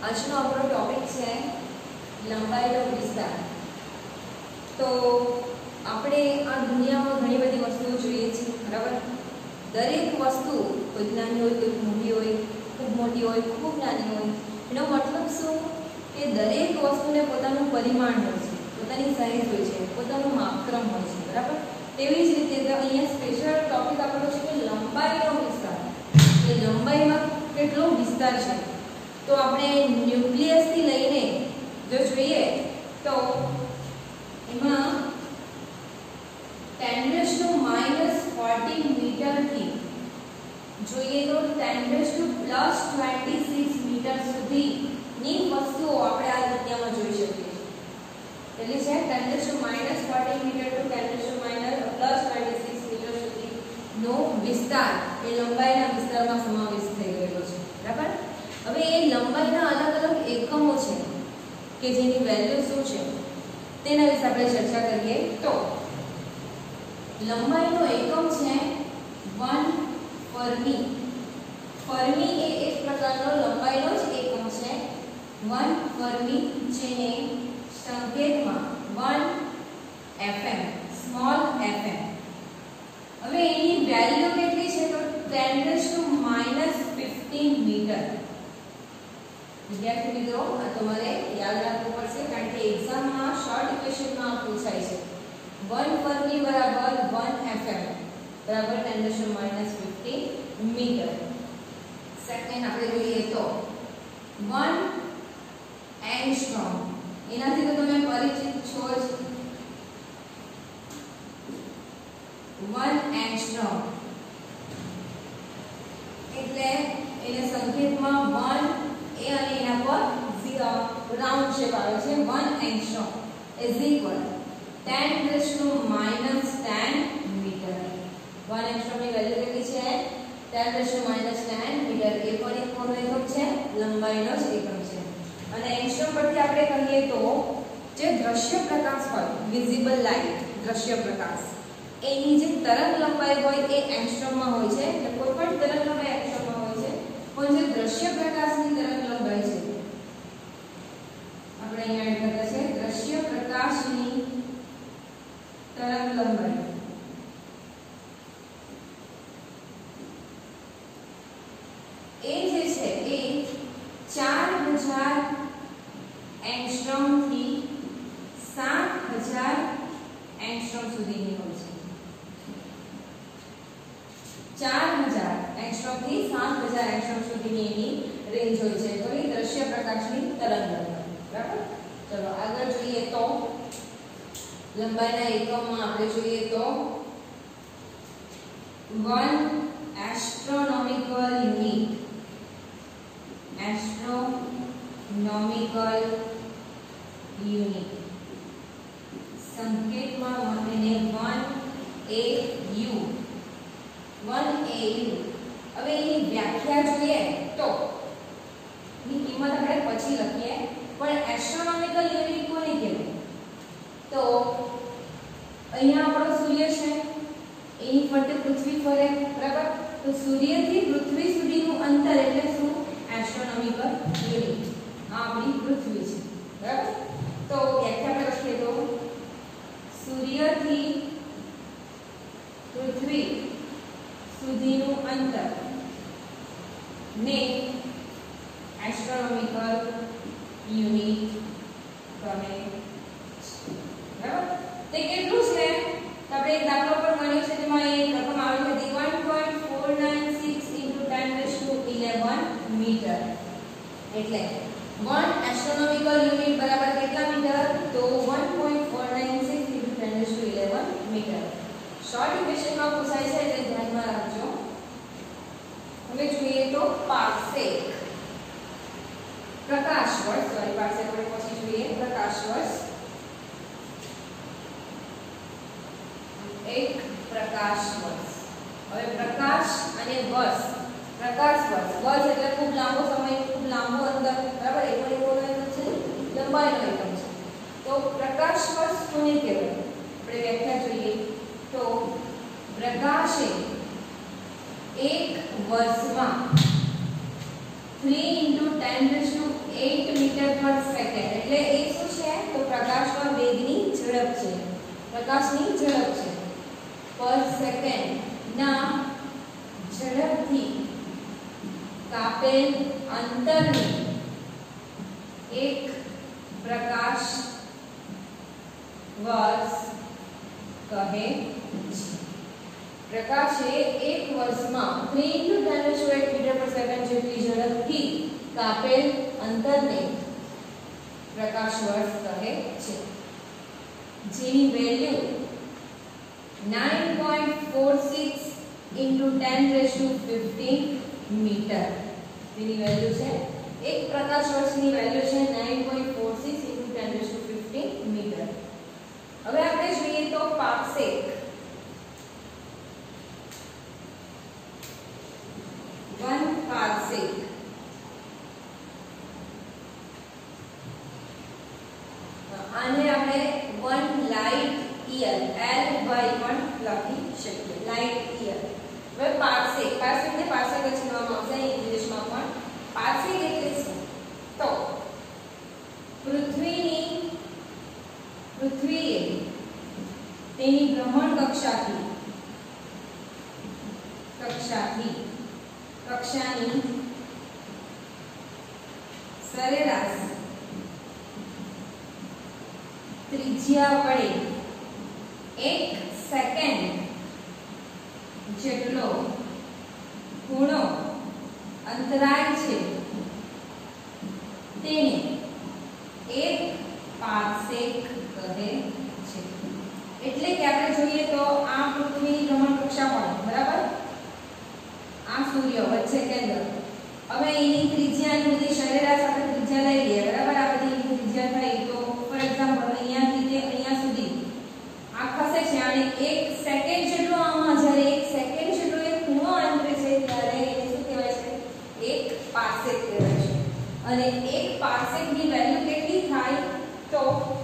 આજનો આપણો ટોપિક છે લંબાઈનો વિસ્તાર। તો આપણે આ દુનિયામાં ઘણી બધી વસ્તુઓ જોઈએ છીએ, બરાબર? દરેક વસ્તુ કોઈ નાની હોય, કોઈ મોટી હોય, ખૂબ મોટી હોય, ખૂબ નાની હોય। એનો મતલબ શું કે દરેક વસ્તુને પોતાનું પરિમાણ હોય છે, પોતાની સાઈઝ હોય છે, પોતાનું માપક્રમ હોય છે, બરાબર? તેવી જ રીતે અહીંયા સ્પેશિયલ ટોપિક આપણો છે કે લંબાઈનો વિસ્તાર, કે લંબાઈમાં કેટલો વિસ્તાર છે। તો આપણે ન્યુક્લિયસથી લઈને જો જોઈએ તો એમાં 10⁻⁻14 મીટરથી જોઈએ તો 10⁻+26 મીટર સુધીની વસ્તુઓ આપણે આ દુનિયામાં જોઈ શકીએ છીએ। એટલે છે 10⁻⁻14 મીટર to 10⁻+26 મીટર સુધીનો વિસ્તાર એ લંબાઈના વિસ્તારમાં સમાવેશ થઈ ગયેલો છે, બરાબર? હવે એ લંબાઈના અલગ અલગ એકમો છે કે જેની વેલ્યુ શું છે તેના વિશે આપણે ચર્ચા કરીએ। તો લંબાઈનો એકમ છે 1 ફર્મી। ફર્મી એ એક પ્રકારનો લંબાઈનો જ એકમ છે 1 ફર્મી, જેને સંકેતમાં 1 fm, સ્મોલ fm। હવે એની વેલ્યુ કેટલી છે તો 10⁻⁻15 મીટર। વિદ્યાર્થી મિત્રો, આ તમારે યાદ રાખવું પડશે કારણ કે એક્ઝામમાં શોર્ટ ક્વેશ્ચનમાં પૂછાય છે। 1 ફર્મી બરાબર 1 fm બરાબર 10⁻⁻15 મીટર। સેકન્ડ આપણે જોઈએ તો 1 એંગસ્ટ્રોમ, એનાથી તો તમે પરિચિત છો જ। 1 એંગસ્ટ્રોમ એટલે એને સંકેતમાં 1 એ અને એના પર રાઉન્ડ શેપ આવે છે। 1 એંગસ્ટ્રોમ ઇઝ ઇક્વલ 10⁻⁻10 મીટર। 1 એંગસ્ટ્રોમની વેલ્યુ કેટલી છે 10⁻⁻10 મીટર। એ પણ એક કોનો એકમ છે, લંબાઈનો જ એકમ છે। અને એંગસ્ટ્રોમ પરથી આપણે કહીએ તો જે દ્રશ્ય પ્રકાશ હોય, વિઝિબલ લાઇટ, દ્રશ્ય પ્રકાશ, એની જે તરંગ લંબાઈ હોય એ એંગસ્ટ્રોમમાં હોય છે। એટલે કોઈ પણ તરંગ લંબાઈ એંગસ્ટ્રોમમાં હોય છે, પણ જે દ્રશ્ય પ્રકાશની તરંગ લંબાઈ છે આપણે અહીંયા એડ કર્યા છે દ્રશ્ય પ્રકાશની તરંગ લંબાઈ એ જે છે એ 4000 એંગસ્ટ્રોમ થી 7000 એંગસ્ટ્રોમ સુધીની હોય છે। 4000 એંગસ્ટ્રોમ થી 7000 એંગસ્ટ્રોમ સુધીની એની રેન્જ હોય છે। તો એ દ્રશ્ય પ્રકાશની તરંગ લંબાઈ, બરાબર? ચલો આગળ જોઈએ તો લંબાઈના એકમમાં આપણે જોઈએ તો 1 એસ્ટ્રોનોમિકલ યુનિટ। એસ્ટ્રોનોમિકલ યુનિટ સંકેતમાં એને 1 AU, 1 AU। હવે એની વ્યાખ્યા જોઈએ તો એની કિંમત આપણે પછી લખીએ, પણ એસ્ટ્રોનોમિકલ યુનિટ કોને કહેવાય તો અહીંયા આપણો સૂર્ય છે, એની ફરતે પૃથ્વી ફરે, બરાબર? તો સૂર્યથી પૃથ્વી સુધીનું અંતર એટલે શું એસ્ટ્રોનોમિકલ યુનિટ। આ આપણી પૃથ્વી છે, બરાબર? તો વ્યાખ્યા આપણે લખીએ તો સૂર્યથી પૃથ્વી સુધીનું અંતર ને એસ્ટ્રોનોમિકલ યુનિટ કહે છે, બરાબર? તે કેટલું છે તો આપણે એક દાખલો પર ગણ્યો છે, તેમાં એક રકમ આવી હતી 1.496 × 10⁻11 મીટર। એટલે 1 એસ્ટ્રોનોમિકલ યુનિટ બરાબર કેટલા મીટર તો 1.496 × 10⁻11 મીટર। શોર્ટ ક્વેશ્ચનમાં પૂછાય છે એટલે ધ્યાનમાં રાખજો। હવે જોઈએ તો પાર્સેક, પ્રકાશ વર્ષ, સોરી પાર્સેક આપણે પછી જોઈએ પ્રકાશ વર્ષ। એક પ્રકાશ વર્ષ, હવે પ્રકાશ અને વર્ષ, પ્રકાશ વર્ષ, વર્ષ એટલે ખૂબ લાંબો સમય, ખૂબ લાંબો અંતર, બરાબર? એ પણ એવો એકમ છે, લંબાઈનો એકમ છે। તો પ્રકાશ વર્ષ કોને કહેવાય આપણે વ્યાખ્યા જોઈએ તો પ્રકાશે એક વર્ષમાં 3 × 10⁸ પ્રકાશની ઝડપ છે પર સેકન્ડ ના ઝડપથી કાપેલ અંતરને એક પ્રકાશ વર્ષ કહે છે. પ્રકાશે એક વર્ષમાં 3 × 10⁸ મીટર પર સેકન્ડ જેટલી ઝડપથી કાપેલ અંતરને પ્રકાશ વર્ષ કહે છે, જેની વેલ્યુ 9.46 × 10⁻15 મીટર. તેની વેલ્યુ છે એક પ્રકાશ વર્ષની વેલ્યુ છે 9.46 × 10⁻15 મીટર. હવે આપણે જોઈએ તો પારસેક. 1 પારસેક આને આપણે 1 લાઇટ યર LY પણ લખી શકીએ. Light year. હવે પારસેક, પારસેકને પારસેક જ કહેવામાં આવશે ઇંગ્લિશમાં પણ. પારસેક એટલે શું? તો પૃથ્વીએ તેની ભ્રમણ કક્ષાની સરેરાશ ત્રિજ્યા વડે 1 સેકન્ડ જેટલો ખૂણો અંતરાય છે તેને 1 પારસેક કહે છે. એટલે કે આપણે જોઈએ તો આ પૃથ્વીની ભ્રમણ કક્ષા હોય, બરાબર? આ સૂર્ય વચ્ચે કેન્દ્ર. હવે એની ત્રિજ્યાની બધી સરેરાશ આપણે ત્રિજ્યા લઈ લઈએ, બરાબર? આ બધી ત્રિજ્યા થઈ તો ફોર એક્ઝામ્પલ અહીંયાથી તે અહીંયા સુધી આ ખસે છે અને 1 સેકન્ડ જેટલો આમાં જ્યારે 1 સેકન્ડ જેટલો એક ખૂણો અંતરે છે ત્યારે એને શું કહેવાય છે? 1 પારસેક કહેવાય છે. અને 1 પારસેકની વેલ્યુ કેટલી થાય? તો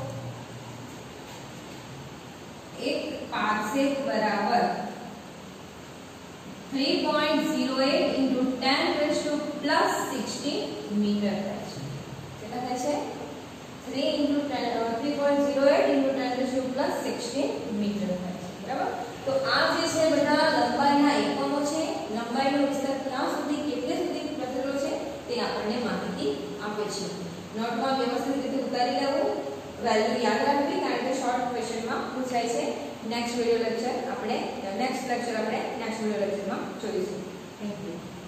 1 પારસેક બરાબર 3.08 × 10⁻16 મીટર થાય છે. કેટલા થાય છે? 3.08 × 10⁻16 મીટર થાય છે, બરાબર? તો આ જે છે બધા લંબાઈના એકમો છે. લંબાઈનો વિસ્તાર ક્યાં સુધી કેટલે સુધી પસરેલો છે તે આપણને માહિતી આપે છે. નોટમાં વ્યવસ્થિત રીતે ઉતારી લેવું, વેલ્યુ યાદ રાખવી, કારણ કે શોર્ટ ક્વેશ્ચનમાં પૂછાય છે. નેક્સ્ટ લેક્ચર આપણે નેક્સ્ટ વિડિયો લેક્ચરમાં જોઈશું. Thank you.